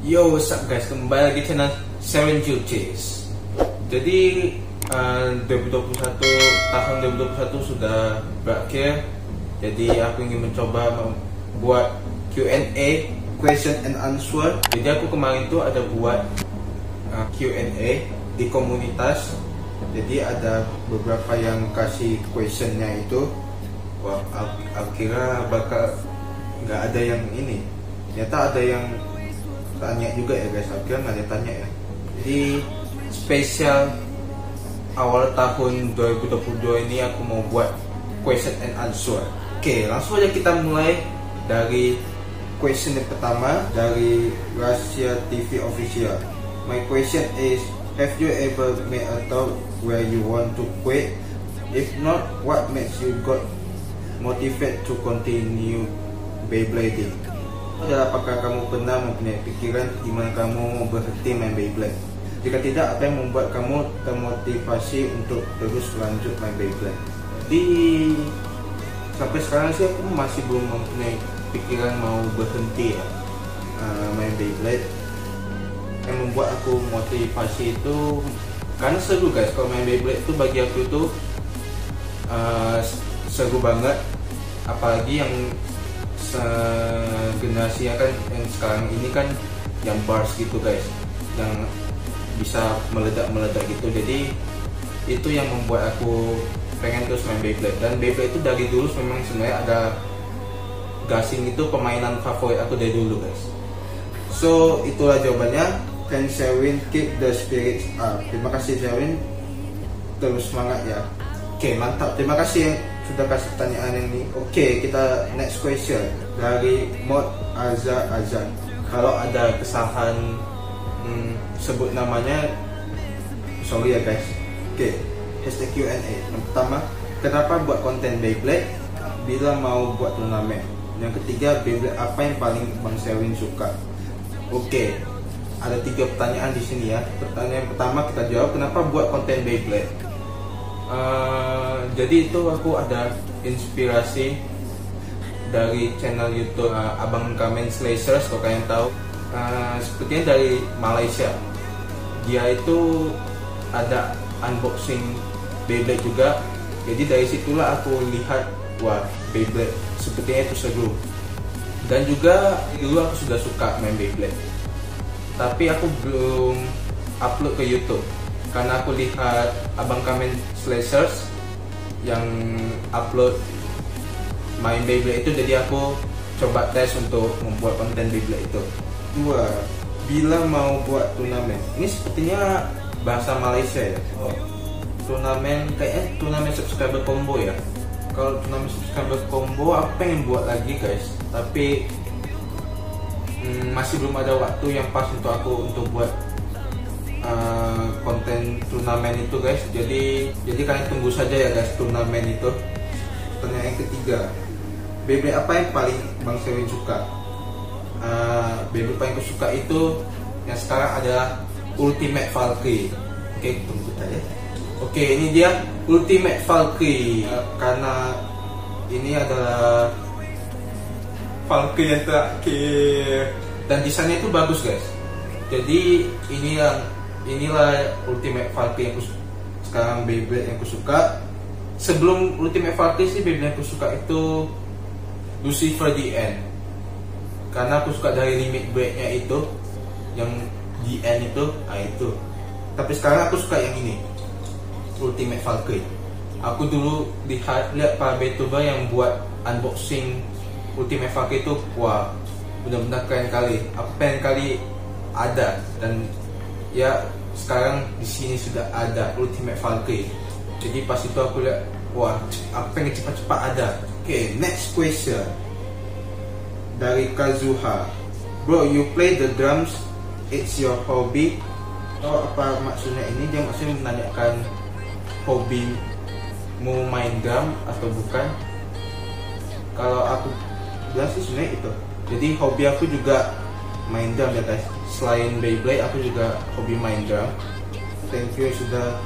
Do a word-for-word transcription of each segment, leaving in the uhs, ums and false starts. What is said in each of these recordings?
Yo, what's up guys, kembali lagi channel Seven Juices. Jadi uh, dua ribu dua puluh satu, tahun dua ribu dua puluh satu sudah berakhir. Jadi aku ingin mencoba membuat Q and A, question and answer. Jadi aku kemarin tuh ada buat uh, Q and A di komunitas. Jadi ada beberapa yang kasih questionnya itu. Wah, aku kira bakal nggak ada yang ini. Ternyata ada yang tanya juga ya guys, akhirnya nggak ada tanya ya. Jadi spesial awal tahun dua ribu dua puluh dua ini aku mau buat question and answer. Oke, langsung aja kita mulai dari question yang pertama dari Rahasia T V Official. My question is, have you ever made a thought where you want to quit? If not, what makes you got motivated to continue Beyblading? Adalah apakah kamu pernah mempunyai pikiran di mana kamu mau berhenti main Beyblade? Jika tidak, apa yang membuat kamu termotivasi untuk terus lanjut main Beyblade? Jadi sampai sekarang sih aku masih belum mempunyai pikiran mau berhenti ya uh, main Beyblade. Yang membuat aku motivasi itu karena seru guys. Kalau main Beyblade itu bagi aku itu uh, seru banget, apalagi yang generasi kan yang sekarang ini kan yang bars gitu guys, yang bisa meledak-meledak gitu. Jadi itu yang membuat aku pengen terus main Beyblade. Dan Beyblade itu dari dulu memang sebenarnya ada gasing, itu permainan favorit aku dari dulu guys. So itulah jawabannya. Thanks Sherwin, keep the spirits up. Terima kasih Sherwin, terus semangat ya. Oke, mantap, terima kasih yang sudah kasih pertanyaan yang ini. Oke, kita next question dari Mod Azza Azan. Kalau ada kesalahan hmm, sebut namanya, sorry ya guys. Oke, hashtag Q and A. Yang pertama, kenapa buat konten Beyblade bila mau buat turnamen? Yang ketiga, Beyblade apa yang paling Bang Sherwin suka? Oke, ada tiga pertanyaan di sini ya. Pertanyaan pertama kita jawab, kenapa buat konten Beyblade? Uh, jadi itu aku ada inspirasi dari channel YouTube uh, Abang Kamen Slashers, kalau kalian tahu. Uh, sepertinya dari Malaysia. Dia itu ada unboxing Beyblade juga. Jadi dari situlah aku lihat, wah, Beyblade sepertinya itu seru. Dan juga dulu aku sudah suka main Beyblade, tapi aku belum upload ke YouTube karena aku lihat Abang Kamen Slashers yang upload main Beyblade itu, jadi aku coba tes untuk membuat konten Beyblade itu. Dua, bila mau buat turnamen, ini sepertinya bahasa Malaysia ya. Oh, turnamen kayaknya turnamen subscriber combo ya. Kalau turnamen subscriber combo aku pengen buat lagi guys, tapi hmm, masih belum ada waktu yang pas untuk aku untuk buat Uh, konten turnamen itu guys. Jadi jadi kalian tunggu saja ya guys turnamen itu. Pertanyaan yang ketiga, Beyblade apa yang paling Bang Sherwin suka? Uh, Beyblade paling aku suka itu yang sekarang adalah Ultimate Valkyrie. Oke, tunggu aja. Oke, ini dia Ultimate Valkyrie. Uh, karena ini adalah Valkyrie yang terakhir dan desainnya itu bagus guys. Jadi ini yang inilah Ultimate Valkyrie yang aku, sekarang Beyblade yang aku suka. Sebelum Ultimate Valkyrie sih, Beyblade yang aku suka itu Lucifer the End, karena aku suka dari limit breaknya itu, yang the end itu, ah itu. Tapi sekarang aku suka yang ini, Ultimate Valkyrie. Aku dulu lihat lihat para YouTuber yang buat unboxing Ultimate Valkyrie itu, wah, benar-benar keren kali. Aku pengen kali ada, dan ya sekarang di sini sudah ada Ultimate Valkyrie. Jadi pas itu aku lihat, wah, aku pengen cepat-cepat ada. Oke, okay, next question dari Kazuha. Bro, you play the drums, it's your hobby? Oh, apa maksudnya ini? Dia maksudnya menanyakan hobi mau main drum atau bukan. Kalau aku bilang sih sebenarnya itu. Jadi hobi aku juga main drum ya guys. Selain Beyblade, aku juga hobi main drum. Thank you sudah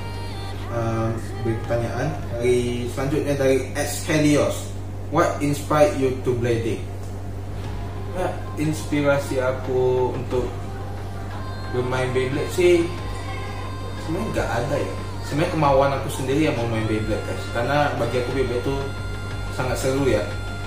uh, beri pertanyaan. Dari selanjutnya dari X Helios. What inspired you to blading? Ya, inspirasi aku untuk bermain Beyblade sih sebenarnya nggak ada ya. Sebenarnya kemauan aku sendiri yang mau main Beyblade guys, karena bagi aku Beyblade itu sangat seru ya,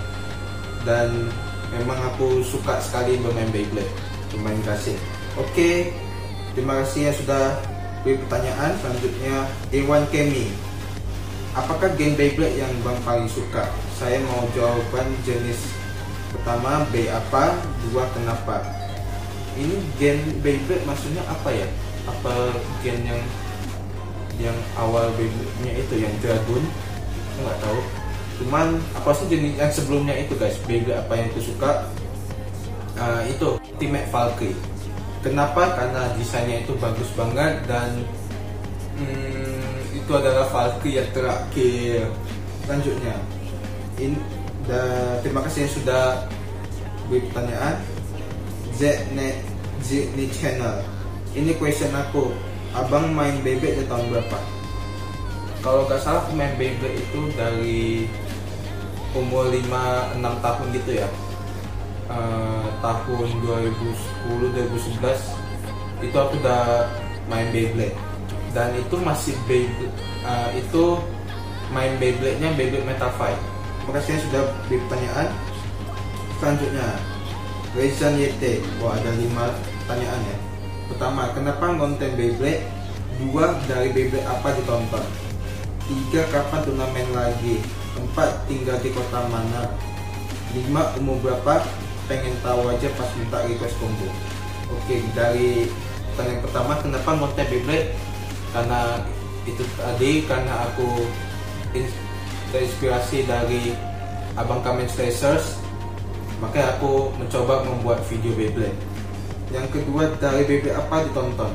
dan memang aku suka sekali bermain Beyblade, bermain gasing. Oke, terima kasih ya sudah beri pertanyaan. Selanjutnya Iwan Kemi, apakah game Beyblade yang Bang paling suka? Saya mau jawaban jenis pertama, B apa, dua kenapa. Ini gen Beyblade maksudnya apa ya? Apa gen yang yang awal Beyblade-nya itu yang Dragon? Aku nggak tahu. Cuman apa sih jenis yang sebelumnya itu guys? Beyblade apa yang aku suka? Uh, itu Ultimate Valkyrie. Kenapa? Karena desainnya itu bagus banget dan hmm, itu adalah Valkyrie yang terakhir. Selanjutnya, in, da, terima kasih yang sudah beri pertanyaan. Znet Znet Channel. Ini question aku, abang main Beyblade dari tahun berapa? Kalau nggak salah aku main Beyblade itu dari umur lima enam tahun gitu ya. Uh, tahun dua ribu sepuluh dua ribu sebelas itu aku udah main Beyblade, dan itu masih Beyblade, uh, itu main Beyblade-nya Beyblade Metal Fight. Terima kasih sudah beri pertanyaan. Selanjutnya Rezan Y T. Wah, ada lima pertanyaan ya. Pertama, kenapa konten Beyblade? Dua, dari Beyblade apa ditonton? Tiga, kapan turnamen lagi? Empat, tinggal di kota mana? Lima, umur berapa? Pengen tahu aja pas minta request combo. Oke, dari pertanyaan pertama, kenapa konten Beyblade? Karena itu tadi, karena aku terinspirasi dari Abang Kamen Racers, makanya aku mencoba membuat video Beyblade. Yang kedua, dari Beyblade apa ditonton?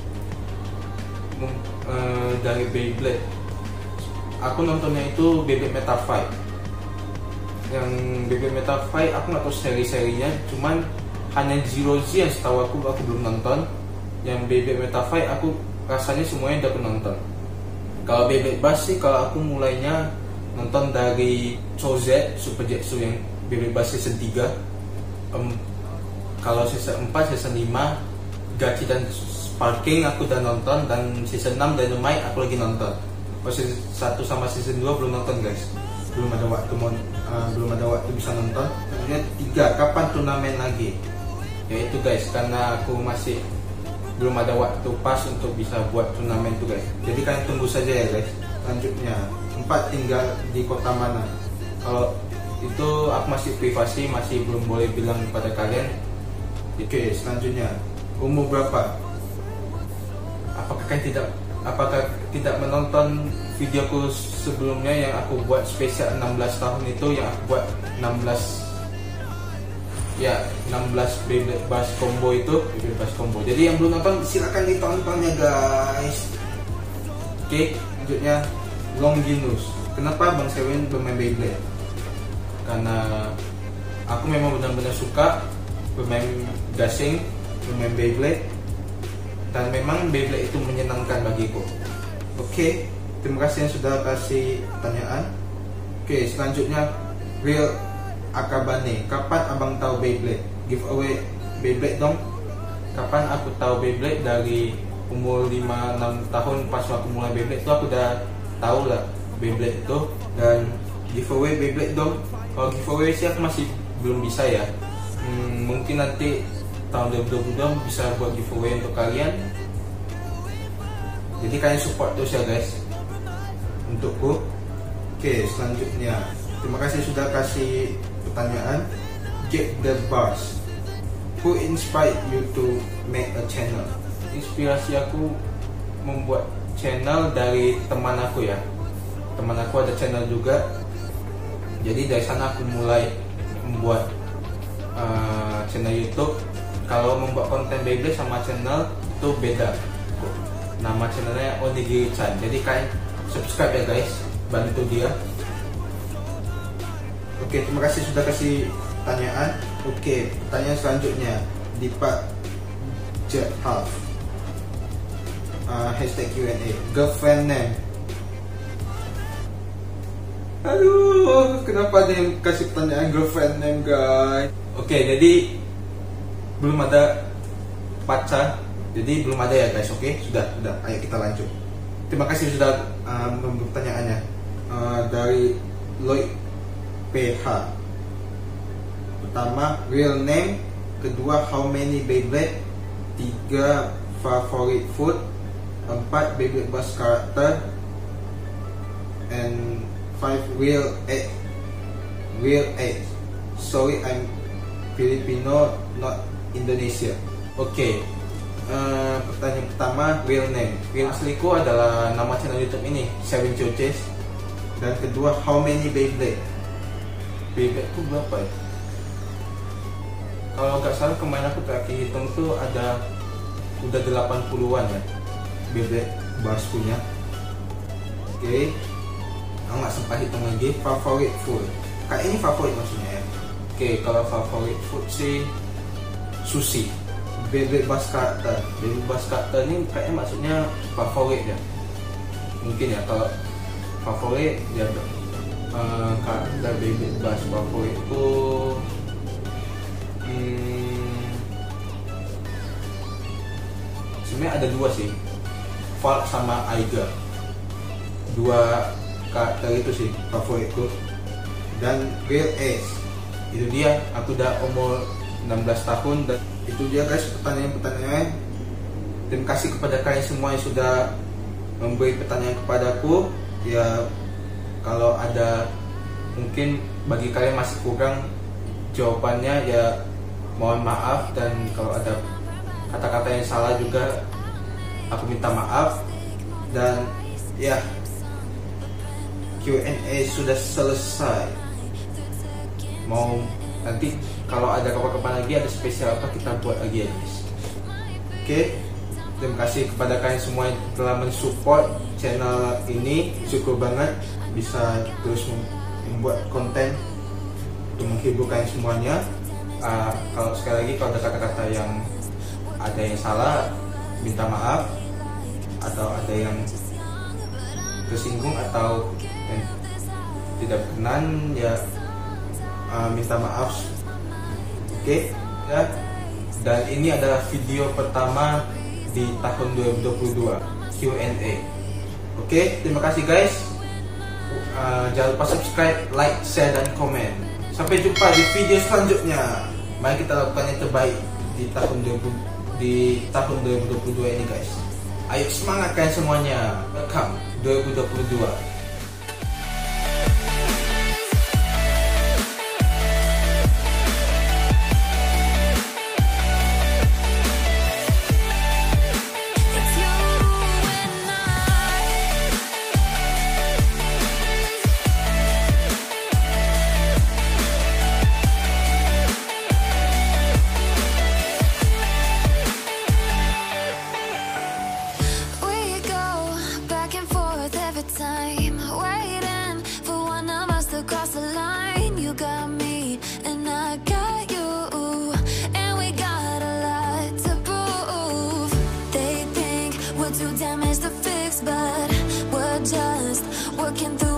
Mem, uh, dari Beyblade, aku nontonnya itu Beyblade Metal Fight. Yang Beyblade Metal Fight aku nggak tahu seri-serinya, cuman hanya Zero Z yang setahu aku aku belum nonton. Yang Beyblade Metal Fight aku rasanya semuanya udah aku nonton. Kalau Beyblade Bass sih, kalau aku mulainya nonton dari Chozet Super Jetsu yang Beyblade Bass season tiga. um, Kalau season empat, season lima Gachi dan Sparking aku udah nonton, dan season enam Dynamite aku lagi nonton. Kalau season satu sama season dua belum nonton guys, belum ada waktu mau, uh, belum ada waktu bisa nonton. Selanjutnya tiga, kapan turnamen lagi? Yaitu guys, karena aku masih belum ada waktu pas untuk bisa buat turnamen tuh guys, jadi kalian tunggu saja ya guys. Selanjutnya empat, tinggal di kota mana? Kalau itu aku masih privasi, masih belum boleh bilang kepada kalian. Oke, selanjutnya umur berapa? Apakah kalian tidak apakah tidak menonton videoku sebelumnya yang aku buat spesial enam belas tahun itu, yang aku buat enam belas ya enam belas Beyblade Bass combo itu, Beyblade Bass combo. Jadi yang belum nonton silakan ditonton ya guys. Oke, selanjutnya Longinus. Kenapa Bang Sewin bermain Beyblade? Karena aku memang benar-benar suka bermain gasing, bermain Beyblade, dan memang Beyblade itu menyenangkan bagiku. Oke, terima kasih yang sudah kasih pertanyaan. Oke, selanjutnya Real Akabane, kapan abang tahu Beyblade? Giveaway Beyblade dong. Kapan aku tahu Beyblade? Dari umur lima enam tahun, pas aku mulai Beyblade itu aku udah tahu lah Beyblade itu. Dan giveaway Beyblade dong. Kalau giveaway sih aku masih belum bisa ya. Hmm, mungkin nanti tahun dua ribu dua puluh dua bisa buat giveaway untuk kalian. Jadi kalian support terus ya guys untukku. Oke, selanjutnya terima kasih sudah kasih pertanyaan. Get the Bars. Who inspired you to make a channel? Inspirasi aku membuat channel dari teman aku ya. Teman aku ada channel juga. Jadi dari sana aku mulai membuat uh, channel YouTube. Kalau membuat konten Beyblade sama channel itu beda. Nama channelnya Onigiri-chan. Jadi kalian subscribe ya guys, bantu dia. Oke, terima kasih sudah kasih pertanyaan. Oke, pertanyaan selanjutnya Dipa Jet Half. Uh, hashtag Q and A. Girlfriend name. Aduh, kenapa dia kasih pertanyaan girlfriend name guys? Oke, jadi belum ada pacar, jadi belum ada ya guys. Oke, sudah, sudah. Ayo kita lanjut. Terima kasih sudah uh, memberi pertanyaannya. Uh, dari Lloyd P H. Pertama, real name. Kedua, how many Beyblade. Tiga, favorite food. Empat, Beyblade bus character. And five, real age. Real age. Sorry, I'm Filipino, not Indonesia. Oke, okay. uh, pertanyaan pertama, real name. Real asliku adalah nama channel YouTube ini, Seven Churches. Dan kedua, how many Beyblade? Beyblade itu berapa ya? Kalau nggak salah kemarin aku terakhir hitung tuh ada udah delapan puluhan ya Beyblade baskunya. Oke, okay. Aku nggak sempat hitung lagi. Favorite food, kayak ini favorit maksudnya ya. Oke, okay, kalau favorite food sih sushi. Beyblade bus character, Beyblade bus character ini kayaknya maksudnya favorit ya. Mungkin ya, kalau favorit ya uh, karakter Beyblade bus favorit itu hmm, sebenarnya ada dua sih, Falk sama Aiga. Dua karakter itu sih favoritku. Dan real age, itu dia, aku udah umur enam belas tahun. Dan itu dia guys pertanyaan-pertanyaan. Terima kasih kepada kalian semua yang sudah memberi pertanyaan kepadaku. Ya, kalau ada mungkin bagi kalian masih kurang jawabannya ya mohon maaf. Dan kalau ada kata-kata yang salah juga aku minta maaf. Dan ya, Q and A sudah selesai. Mau nanti kalau ada kapan-kapan lagi ada spesial apa kita buat lagi ya guys. Oke, terima kasih kepada kalian semua yang telah mensupport channel ini. Syukur banget bisa terus membuat konten untuk menghibur kalian semuanya. uh, Kalau sekali lagi kalau ada kata-kata yang ada yang salah, minta maaf. Atau ada yang tersinggung atau yang tidak berkenan ya, uh, minta maaf. Oke, okay, ya. Dan ini adalah video pertama di tahun dua ribu dua puluh dua, Q and A. Oke, okay, terima kasih guys. Uh, jangan lupa subscribe, like, share, dan komen. Sampai jumpa di video selanjutnya. Mari kita lakukan yang terbaik di tahun dua ribu, di tahun dua ribu dua puluh dua ini guys. Ayo semangat kalian semuanya. Welcome dua ribu dua puluh dua. Time waiting for one of us to cross the line. You got me and I got you, and we got a lot to prove. They think we're too damaged to fix, but we're just working through